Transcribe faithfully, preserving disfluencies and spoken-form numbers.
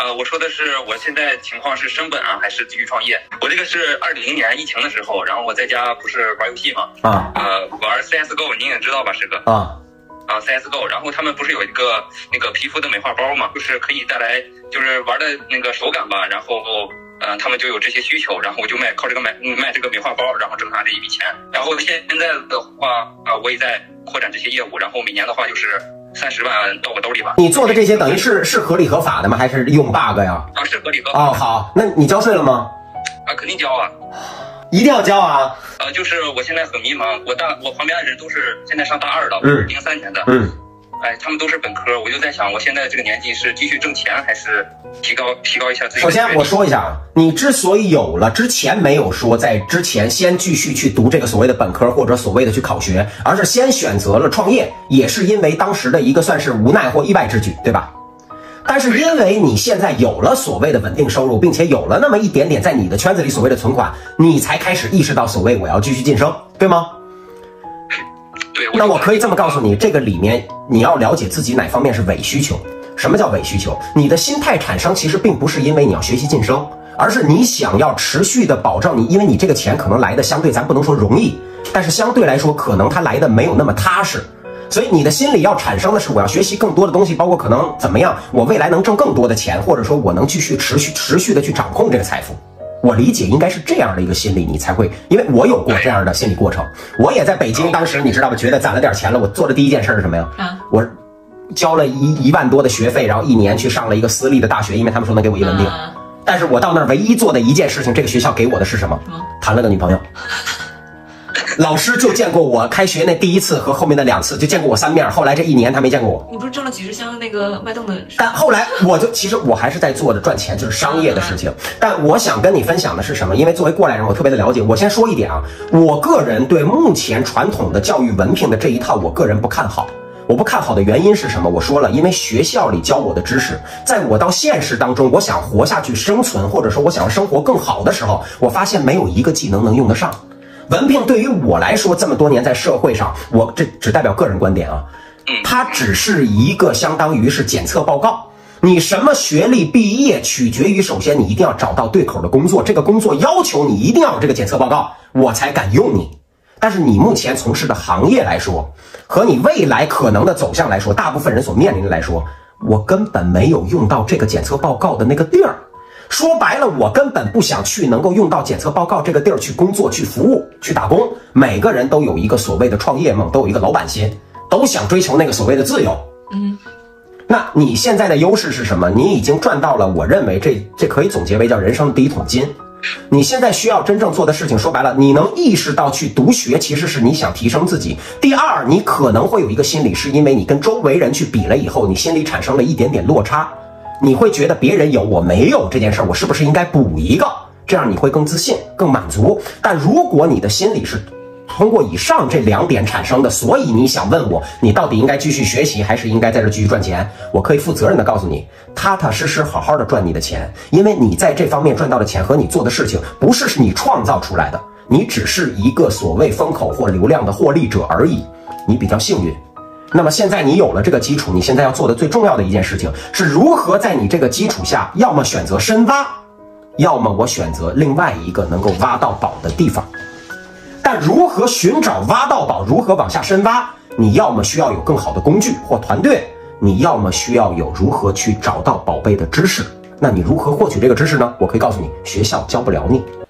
呃，我说的是我现在情况是升本啊，还是继续创业？我这个是二零年疫情的时候，然后我在家不是玩游戏嘛，啊，呃，玩 C S G O， 您也知道吧，师哥？啊。啊 ，C S G O， 然后他们不是有一个那个皮肤的美化包嘛，就是可以带来就是玩的那个手感吧，然后呃他们就有这些需求，然后我就卖靠这个卖卖这个美化包，然后挣下这一笔钱。然后现在的话啊、呃，我也在扩展这些业务，然后每年的话就是三十万到我兜里吧。你做的这些等于是是合理合法的吗？还是用 bug 呀？啊，是合理合法。哦，好，那你交税了吗？啊，肯定交啊。一定要交啊！呃，就是我现在很迷茫，我大我旁边的人都是现在上大二的，嗯，零三年的，嗯，哎，他们都是本科，我就在想，我现在这个年纪是继续挣钱，还是提高提高一下自己？首先我说一下啊，你之所以有了之前没有说在之前先继续去读这个所谓的本科或者所谓的去考学，而是先选择了创业，也是因为当时的一个算是无奈或意外之举，对吧？但是因为你现在有了所谓的稳定收入，并且有了那么一点点在你的圈子里所谓的存款，你才开始意识到所谓我要继续晋升，对吗？对。那我可以这么告诉你，这个里面你要了解自己哪方面是伪需求。什么叫伪需求？你的心态产生其实并不是因为你要学习晋升，而是你想要持续的保障你，因为你这个钱可能来的相对咱不能说容易，但是相对来说可能它来的没有那么踏实。所以你的心里要产生的是我要学习更多的东西，包括可能怎么样我未来能挣更多的钱，或者说我能继续持续持续的去掌控这个财富。我理解应该是这样的一个心理，你才会，因为我有过这样的心理过程。我也在北京，当时你知道吧，觉得攒了点钱了，我做的第一件事是什么呀？啊，我交了一一万多的学费，然后一年去上了一个私立的大学，因为他们说能给我一稳定。啊、但是我到那儿唯一做的一件事情，这个学校给我的是什么？嗯、谈了个女朋友。老师就见过我开学那第一次和后面的两次，就见过我三面。后来这一年他没见过我。你不是挣了几十箱那个脉动的？但后来我就其实我还是在做着赚钱，就是商业的事情。但我想跟你分享的是什么？因为作为过来人，我特别的了解。我先说一点啊，我个人对目前传统的教育文凭的这一套，我个人不看好。我不看好的原因是什么？我说了，因为学校里教我的知识，在我到现实当中，我想活下去、生存，或者说我想要生活更好的时候，我发现没有一个技能能用得上。文凭对于我来说，这么多年在社会上，我这只代表个人观点啊，它只是一个相当于是检测报告。你什么学历毕业，取决于首先你一定要找到对口的工作，这个工作要求你一定要有这个检测报告，我才敢用你。但是你目前从事的行业来说，和你未来可能的走向来说，大部分人所面临的来说，我根本没有用到这个检测报告的那个地儿。说白了，我根本不想去能够用到检测报告这个地儿去工作、去服务、去打工。每个人都有一个所谓的创业梦，都有一个老板心，都想追求那个所谓的自由。嗯，那你现在的优势是什么？你已经赚到了，我认为这这可以总结为叫人生的第一桶金。你现在需要真正做的事情，说白了，你能意识到去读学其实是你想提升自己。第二，你可能会有一个心理，是因为你跟周围人去比了以后，你心里产生了一点点落差。你会觉得别人有我没有这件事儿，我是不是应该补一个？这样你会更自信、更满足。但如果你的心理是通过以上这两点产生的，所以你想问我，你到底应该继续学习，还是应该在这继续赚钱？我可以负责任的告诉你，踏踏实实好好的赚你的钱，因为你在这方面赚到的钱和你做的事情，不是你创造出来的，你只是一个所谓风口或流量的获利者而已，你比较幸运。那么现在你有了这个基础，你现在要做的最重要的一件事情是如何在你这个基础下，要么选择深挖，要么我选择另外一个能够挖到宝的地方。但如何寻找挖到宝，如何往下深挖，你要么需要有更好的工具或团队，你要么需要有如何去找到宝贝的知识。那你如何获取这个知识呢？我可以告诉你，学校教不了你。